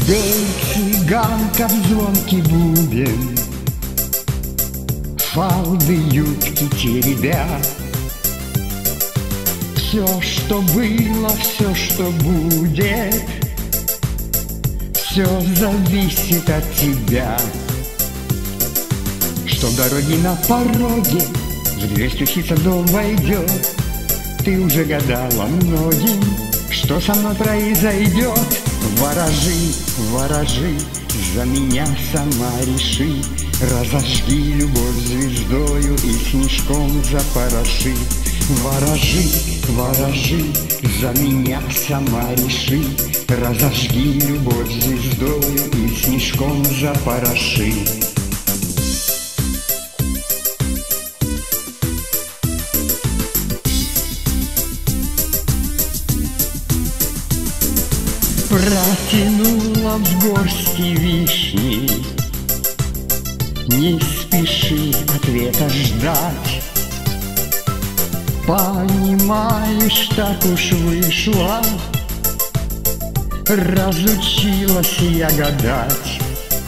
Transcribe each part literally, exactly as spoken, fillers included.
Бей, цыганка, в звонкий бубен, фалды юбки теребя. Все, что было, все, что будет, все зависит от тебя. Что дороги на пороге, в дверь стучится, дом войдет. Ты уже гадала многим, что со мной произойдет. Ворожи, ворожи, за меня сама реши. Разожги любовь звездою и снежком запороши. Ворожи, ворожи, за меня сама реши. Разожги любовь звездою и снежком запороши. Протянула в горсти вишни, не спеши ответа ждать. Понимаешь, так уж вышло, разучилась я гадать.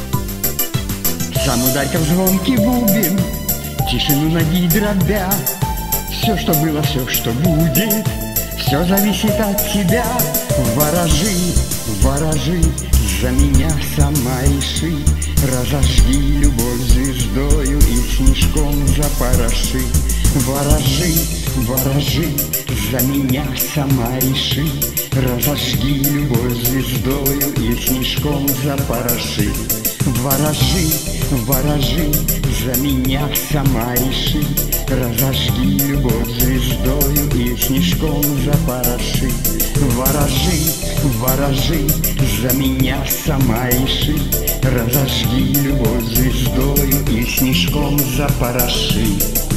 Сам ударь-ка в звонкий бубен, тишину ноги дробя. Все, что было, все, что будет, все зависит от тебя. Ворожи, ворожи, за меня сама реши. Разожги любовь звездою и снежком запороши. Ворожи, ворожи, за меня сама реши. Разожги любовь звездою и снежком запороши. Ворожи, ворожи, за меня сама реши. Разожги любовь звездою и снежком запороши. Ворожи, ворожи, за меня сама реши. Разожги любовь звездою и снежком запороши.